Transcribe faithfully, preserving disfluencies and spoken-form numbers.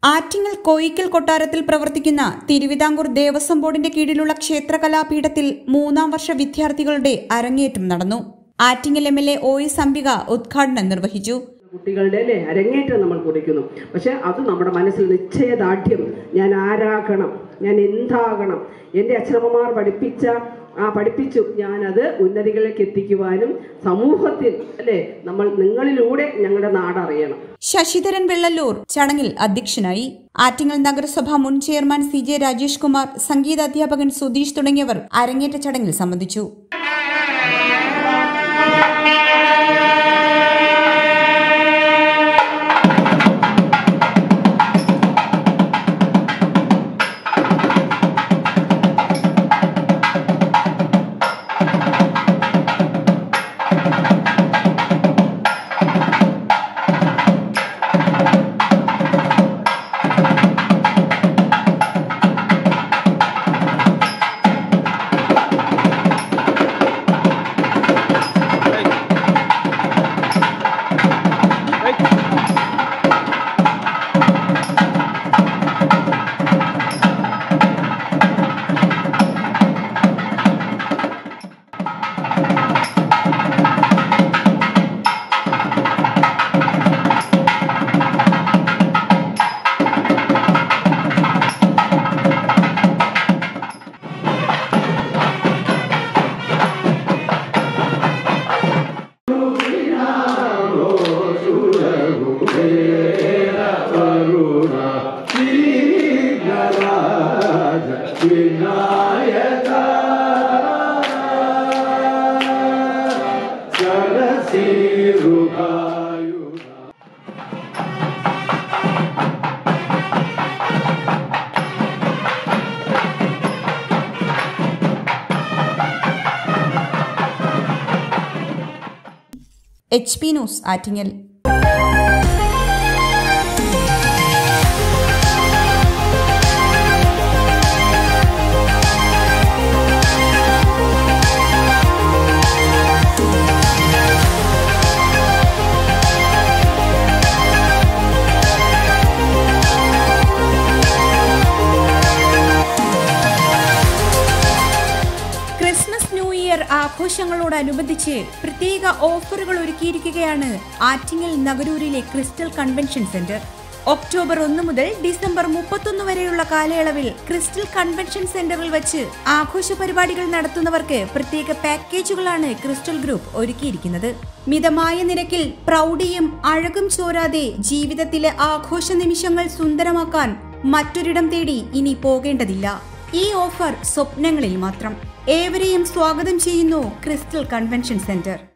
ആറ്റിങ്ങൽ കോയിക്കൽ കൊട്ടാരത്തിൽ പ്രവർത്തിക്കുന്ന തിരുവിതാംകൂർ ദേവസ്വം ബോർഡിന്റെ കീഴിലുള്ള ക്ഷേത്രകലാപീഠത്തിൽ മൂന്നാം വർഷ വിദ്യാർത്ഥികളുടെ അരങ്ങേറ്റം നടന്നു. Attingal M L A O S Ambika ഉദ്ഘാടനം നിർവഹിച്ചു. കുട്ടികളുടെ അല്ലേ അരങ്ങേറ്റം നമ്മൾ കുറിക്കുന്നു. പക്ഷെ അത് നമ്മുടെ മനസ്സിൽ നിശ്ചയദാർഢ്യം, ഞാൻ ആരാകണം, ഞാൻ എന്താകണം, എൻ്റെ അച്ഛനമ്മമാർ പഠിപ്പിച്ച ആ പഠിപ്പിച്ചു ഞാനത് ഉന്നതികളിലേക്ക് എത്തിക്കുവാനും സമൂഹത്തിൽ അല്ലേ നമ്മൾ നിങ്ങളിലൂടെ ഞങ്ങളുടെ നാടറിയണം. ശശിധരൻ വെള്ളല്ലൂർ ചടങ്ങിൽ അധ്യക്ഷനായി. ആറ്റിങ്ങൽ നഗരസഭ മുൻ chairman C J Rajesh Kumar, സംഗീതാധ്യാപകൻ സുധീഷ് തുടങ്ങിയവർ അരങ്ങേറ്റ ചടങ്ങിൽ സംബന്ധിച്ചു. H P news Attingal. Christmas new year ആഘോഷങ്ങളോടനുബന്ധിച്ച് പ്രത്യേക ഓഫറുകൾ ഒരുക്കിയിരിക്കുകയാണ് ആറ്റിങ്ങൽ നഗരൂരിലെ ക്രിസ്റ്റൽ കൺവെൻഷൻ സെന്റർ. ഒക്ടോബർ ഒന്ന് മുതൽ ഡിസംബർ മുപ്പത്തൊന്ന് വരെയുള്ള കാലയളവിൽ ക്രിസ്റ്റൽ കൺവെൻഷൻ സെന്ററിൽ വച്ച് ആഘോഷ പരിപാടികൾ നടത്തുന്നവർക്ക് പ്രത്യേക പാക്കേജുകളാണ് ക്രിസ്റ്റൽ ഗ്രൂപ്പ് ഒരുക്കിയിരിക്കുന്നത്. മിതമായ നിരക്കിൽ പ്രൗഢിയും അഴകും ചോരാതെ ജീവിതത്തിലെ ആഘോഷ നിമിഷങ്ങൾ സുന്ദരമാക്കാൻ മറ്റൊരിടം തേടി ഇനി പോകേണ്ടതില്ല. ഈ ഓഫർ സ്വപ്നങ്ങളിൽ മാത്രം. ഏവരെയും സ്വാഗതം ചെയ്യുന്നു ക്രിസ്റ്റൽ കൺവെൻഷൻ സെന്റർ.